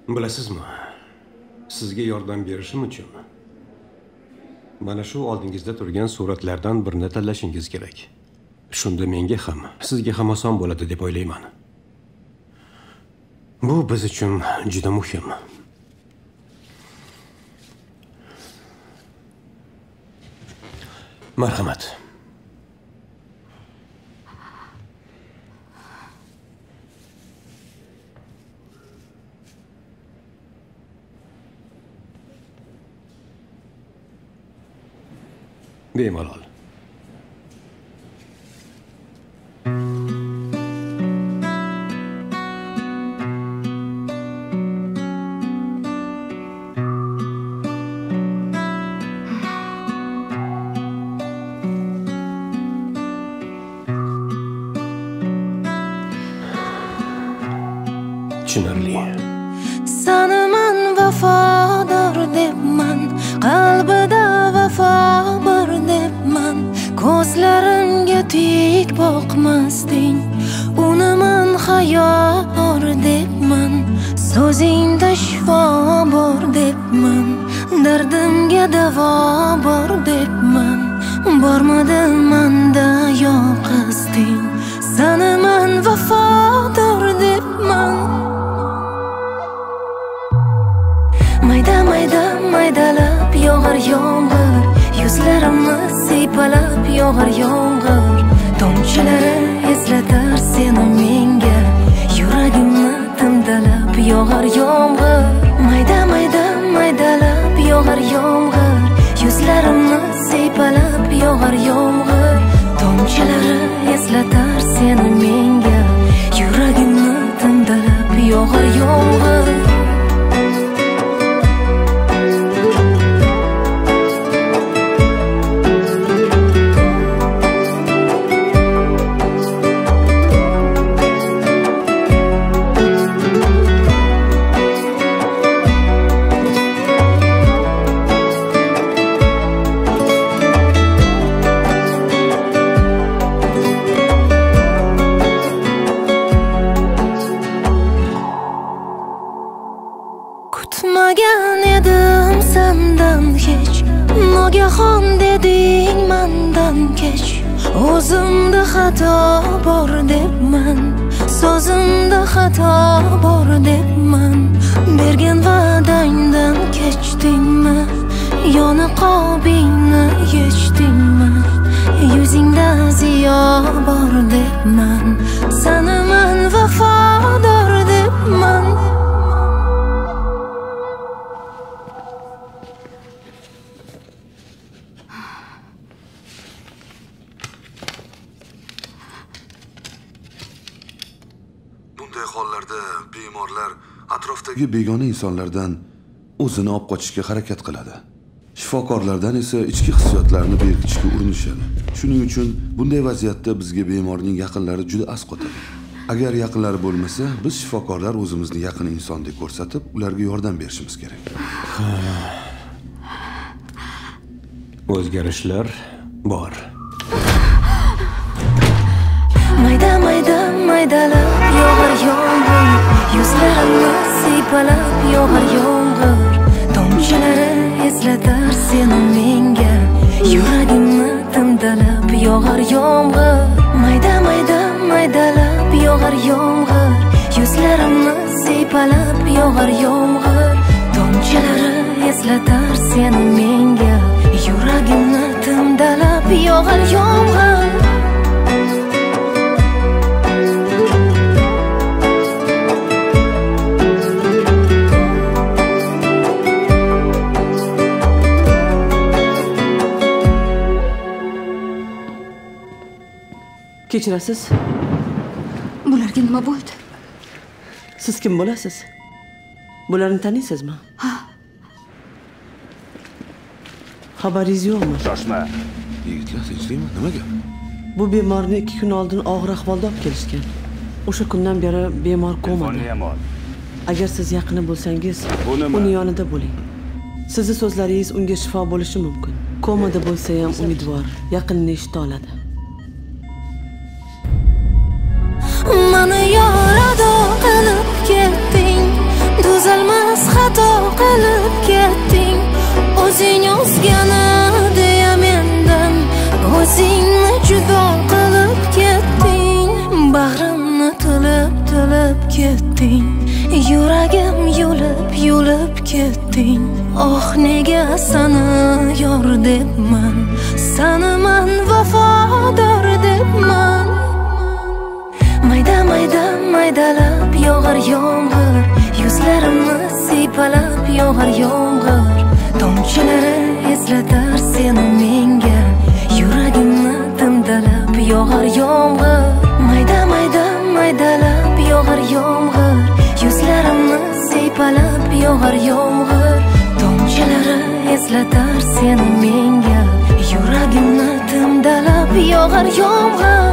Bilasizmi? Sizga yordam berishim uchun mana shu oldingizda turgan suratlardan birini tanlashingiz kerak. Shunda menga ham, sizga ham oson bo'ladi deb o'ylayman. Bu biz uchun juda muhim. Marhamat. Bemalol. Tushunarli. Sanaman vafodor debman, qalbida vafo bor debman. Ko'zlarimga tik boqmasding, unaman hayo bor debman. So'zingda shifo bor debman, dardimga davo bor debman. Bormadi manda yo'qisding, sanaman vafodor debman. Mayda mayda maydalab yog'ar yomg'ir, yuzlarimni siypalab yog'ar yomg'ir. Tomchilari eslatar seni menga, yuragimni timdalab yog'ar yomg'ir. Mayda mayda maydalab yog'ar yomg'ir, yuzlarimni siypalab yog'ar yomg'ir. Tomchilari eslatar seni menga, yuragimni timdalab yog'ar yomg'ir. Kutmagan edim sendan hech, nogahon deding mandan kech. O'zimda xato bor debman, so'zimda xato bor debman. Bergan va'dangdan kechdingmi, yoni qobingni yechdingmi? Yuzingda ziyo bor debman, sanaman vafodor debman. Bunday hollarda bemorlar atrofdagi begona insonlardan o'zini olib qochishga harakat qiladi. Shifokorlardan esa ichki hissiyotlarni berkitishga urinishadi. Shuning uchun bunday vaziyatda bizga bemorning yaqinlari juda as qotadi. Agar yaqinlari bo'lmasa, biz shifokorlar o'zimizni yaqin insondek ko'rsatib, ularga yordam berishimiz kerak. O'zgarishlar bor. Mayda mayda maydalab yog'ar yomg'ir, yuzlarimni siypalab yog'ar yomg'ir. Tomchilari eslatar seni menga, yuragimni timdalab yog'ar yomg'ir. Mayda mayda maydalab yog'ar yomg'ir, yuzlarimni siypalab yog'ar yomg'ir. Tomchilari eslatar seni menga, yuragimni timdalab yog'ar yomg'ir. Kechirasiz? Bularga nima bo'ldi? Siz kim bo'lasiz? Bularni taniysizmi? Ha. Xabaringiz yo'qmi? Shoshma. Yigitlar, tinchlikmi? Nima gap? Bu bemorni 2 kun oldin og'ir ahvolda olib kelishgan. O'sha kundan beri bemor komada. Agar siz yaqini bo'lsangiz, uni yonida bo'ling. Sizning so'zlaringiz unga shifo bo'lishi mumkin. Komada bo'lsa ham umidvor, yaqinni eshita oladi. Mani yorado qilib ketding, tuzalma yig'ilib ketding, yuragim yulib ketding. Oh nega sani yor debman, sani man vafodor debman. Mayda mayda maydalab yog'ar yomg'ir, yuzlarimni siypalab yog'ar yomg'ir. Tomchilari eslatar seni menga, yuragimni timdalab yog'ar yomg'ir. Mayda mayda maydalab yog'ar yomg'ir, yuzlarimni siypalab yog'ar yomg'ir. Tomchilari eslatar seni menga, yuragimni timdalab yog'ar yomg'ir.